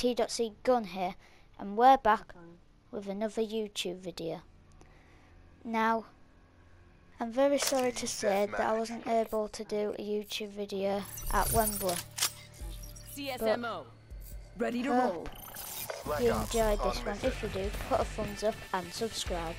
T.C Gun here, and we're back with another YouTube video. Now, I'm very sorry to say that I wasn't able to do a YouTube video at Wembley. CSMO, ready to roll. If you enjoyed this one, if you do, put a thumbs up and subscribe.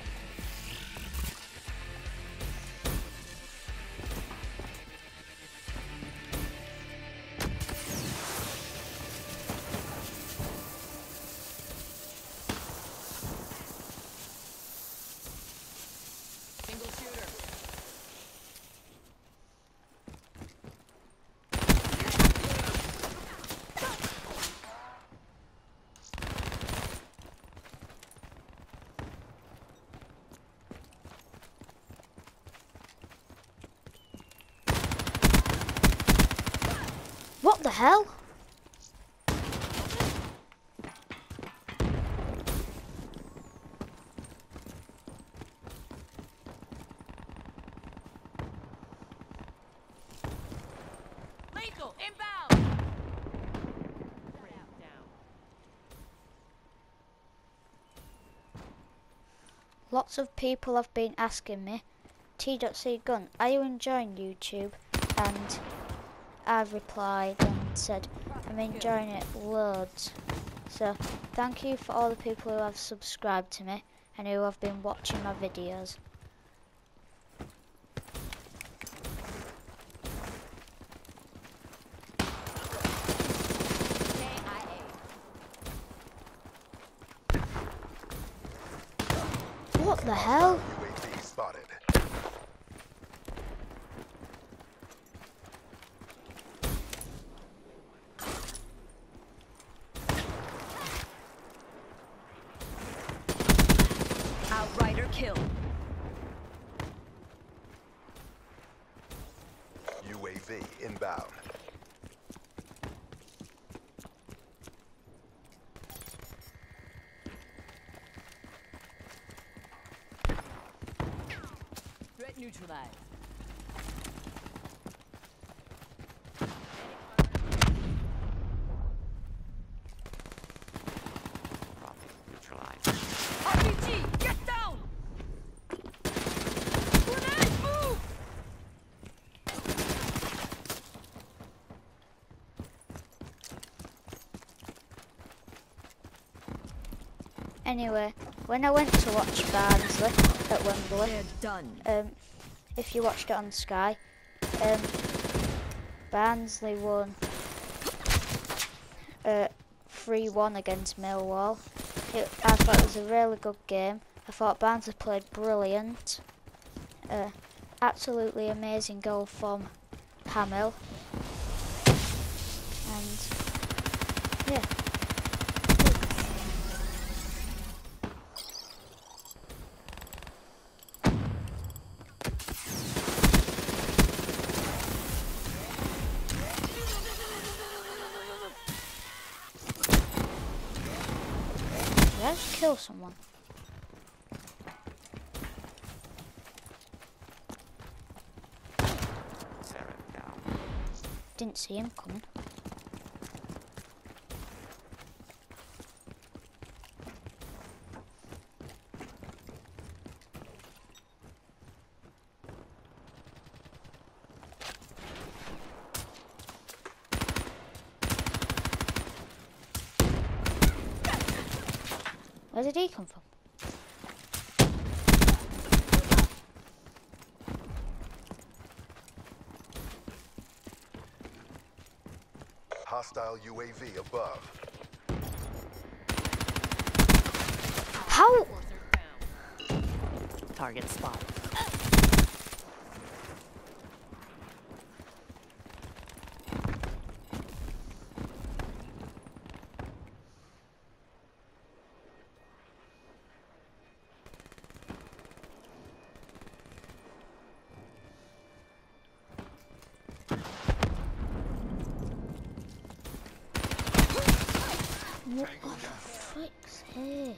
Single shooter. What the hell? Lethal inbound. Down. Lots of people have been asking me, T.C Gun, are you enjoying YouTube? And I've replied and said I'm enjoying it loads. So thank you for all the people who have subscribed to me and who have been watching my videos. What the hell? UAV spotted. Outrider kill. UAV inbound. Threat neutralized. RPG, get down! Grenade, move! Anyway, when I went to watch Barnsley at Wembley, They're done. if you watched it on Sky, Barnsley won 3-1 against Millwall. I thought it was a really good game. I thought Barnsley played brilliant. Absolutely amazing goal from Hamill. And yeah. Did I just kill someone? Didn't see him coming. Where did he come from? Hostile UAV above. How? Target spotted. What the frick's sake?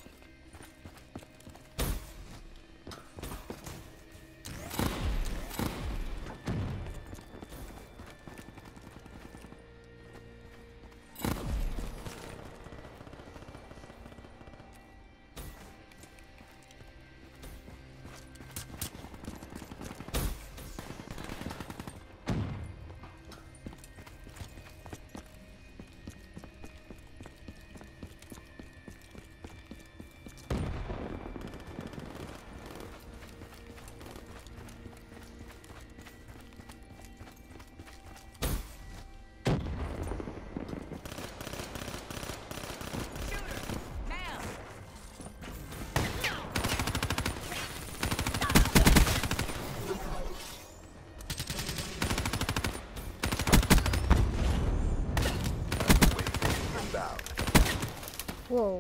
Whoa.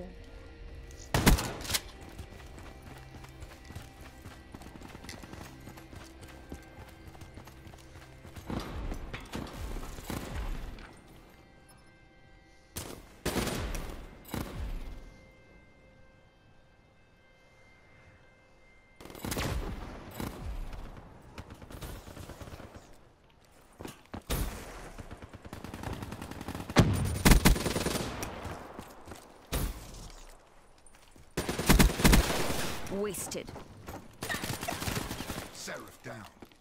Wasted. Seraph down.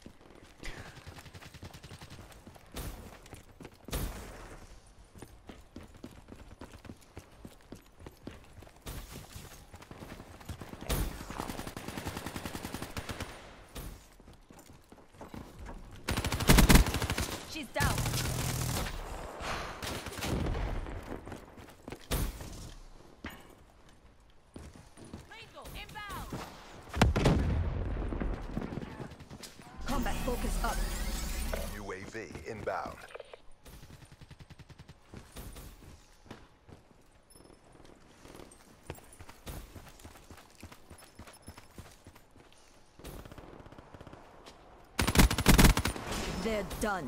She's down. Mango, inbound. Combat focus up. UAV inbound. They're done.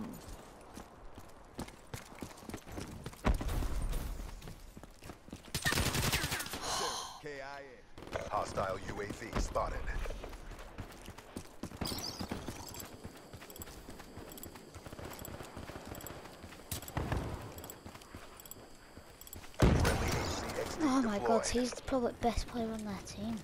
KIA. Hostile UAV spotted. Friendly HCXD Oh my god, deployed. he's probably the best player on their team.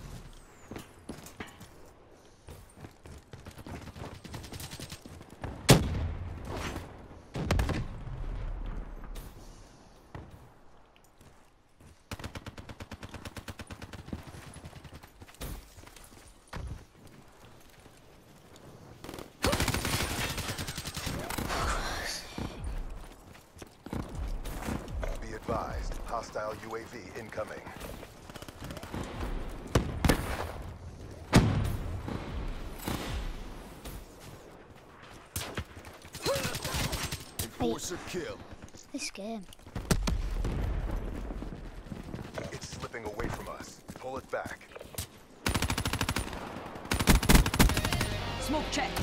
Be advised, hostile UAV incoming. Enforcer kill. This game. It's slipping away from us. Pull it back. Smoke check.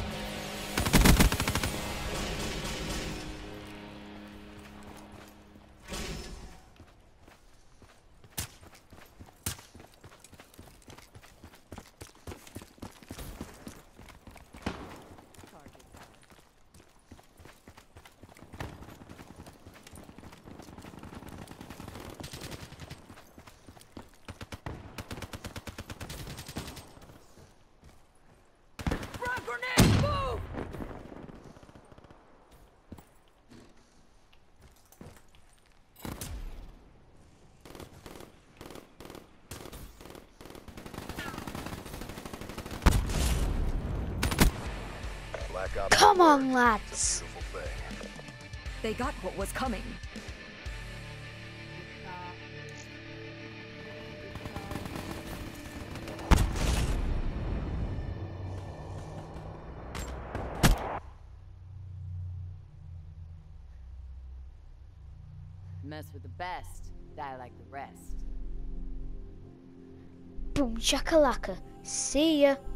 Frag grenade, move! Black Ops Come alert. on, It's lads. a beautiful thing. They got what was coming. Mess with the best, die like the rest. Boom shakalaka. See ya.